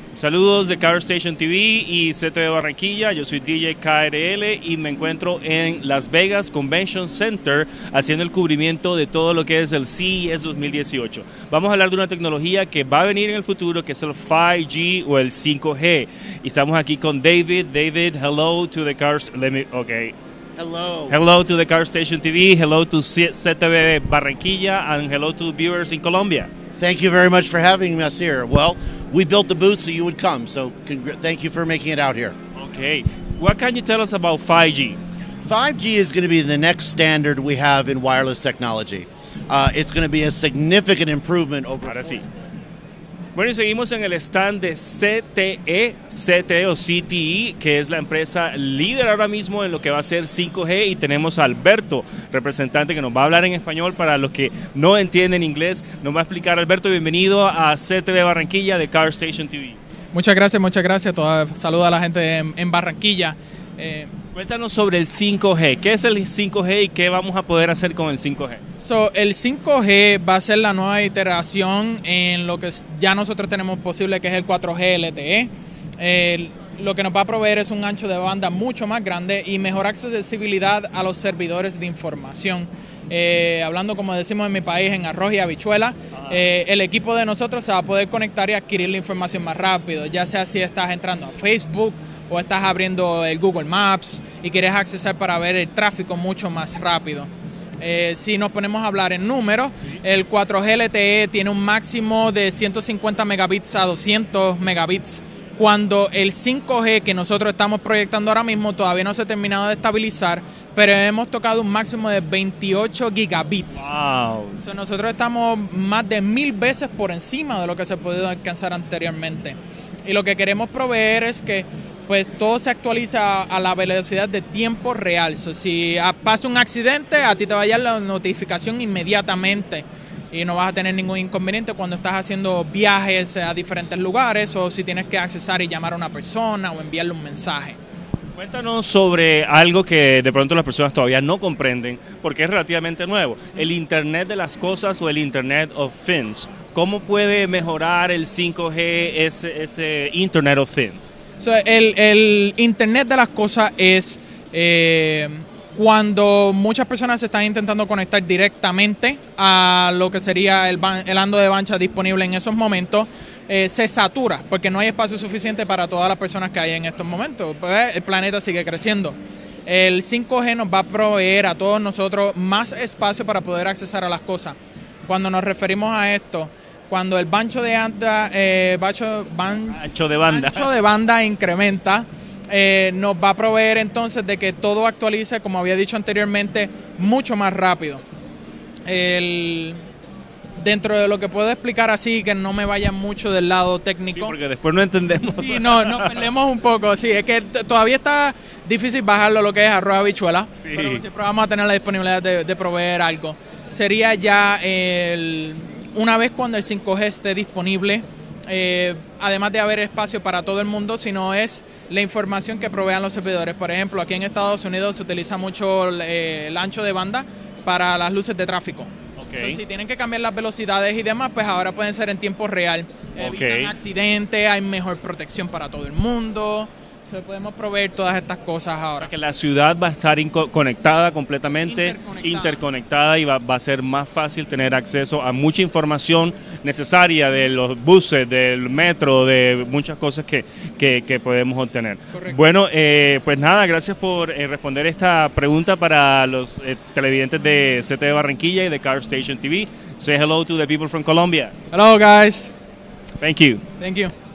Saludos de Car Station TV y CTV Barranquilla, yo soy DJ KRL y me encuentro en Las Vegas Convention Center haciendo el cubrimiento de todo lo que es el CES 2018. Vamos a hablar de una tecnología que va a venir en el futuro, que es el 5G o el 5G. Y estamos aquí con David. David, hello to the Cars. Hello. Hello to the Car Station TV, hello to CTV Barranquilla, and hello to viewers in Colombia. Thank you very much for having us here. Well, we built the booth so you would come, so thank you for making it out here. Okay, what can you tell us about 5G? 5G is going to be the next standard we have in wireless technology. It's going to be a significant improvement over... Ahora sí. Bueno, y seguimos en el stand de CTE o CTE, que es la empresa líder ahora mismo en lo que va a ser 5G, y tenemos a Alberto, representante, que nos va a hablar en español para los que no entienden inglés. Nos va a explicar. Alberto, bienvenido a CTV Barranquilla de Car Station TV. Muchas gracias. Saludos a la gente en Barranquilla. Cuéntanos sobre el 5G. ¿Qué es el 5G y qué vamos a poder hacer con el 5G? El 5G va a ser la nueva iteración en lo que ya nosotros tenemos posible, que es el 4G LTE. Lo que nos va a proveer es un ancho de banda mucho más grande y mejor accesibilidad a los servidores de información. Hablando, como decimos en mi país, en arroz y habichuela, el equipo de nosotros se va a poder conectar y adquirir la información más rápido, ya sea si estás entrando a Facebook o estás abriendo el Google Maps y quieres accesar para ver el tráfico mucho más rápido. Si nos ponemos a hablar en números, el 4G LTE tiene un máximo de 150 megabits a 200 megabits, cuando el 5G que nosotros estamos proyectando ahora mismo todavía no se ha terminado de estabilizar, pero hemos tocado un máximo de 28 gigabits. Wow. Nosotros estamos más de 1000 veces por encima de lo que se ha podido alcanzar anteriormente. Y lo que queremos proveer es que pues todo se actualiza a la velocidad de tiempo real. Si pasa un accidente, a ti te va a llegar la notificación inmediatamente y no vas a tener ningún inconveniente cuando estás haciendo viajes a diferentes lugares o si tienes que accesar y llamar a una persona o enviarle un mensaje. Cuéntanos sobre algo que de pronto las personas todavía no comprenden porque es relativamente nuevo, el Internet de las Cosas o el Internet of Things. ¿Cómo puede mejorar el 5G ese Internet of Things? El Internet de las Cosas es cuando muchas personas se están intentando conectar directamente a lo que sería el ando de ancho disponible en esos momentos. Se satura porque no hay espacio suficiente para todas las personas que hay en estos momentos. Pues el planeta sigue creciendo. El 5G nos va a proveer a todos nosotros más espacio para poder accesar a las cosas. Cuando nos referimos a esto, cuando el ancho de banda incrementa, nos va a proveer entonces de que todo actualice, como había dicho anteriormente, mucho más rápido. Dentro de lo que puedo explicar así, que no me vaya mucho del lado técnico. Sí, porque después no entendemos. Sí, nos perdemos un poco. Sí, es que todavía está difícil bajarlo lo que es arroz habichuela, sí. Pero siempre vamos a tener la disponibilidad de proveer algo. Sería ya una vez cuando el 5G esté disponible, además de haber espacio para todo el mundo, sino es la información que provean los servidores. Por ejemplo, aquí en Estados Unidos se utiliza mucho el ancho de banda para las luces de tráfico. Okay. Si tienen que cambiar las velocidades y demás, pues ahora pueden ser en tiempo real. Evitan accidentes, hay mejor protección para todo el mundo. Podemos proveer todas estas cosas ahora. O sea que la ciudad va a estar conectada completamente, interconectada y va a ser más fácil tener acceso a mucha información necesaria de los buses, del metro, de muchas cosas que podemos obtener. Correcto. Bueno, pues nada, gracias por responder esta pregunta para los televidentes de CTV Barranquilla y de Car Station TV. Say hello to the people from Colombia. Hello guys. Thank you. Thank you.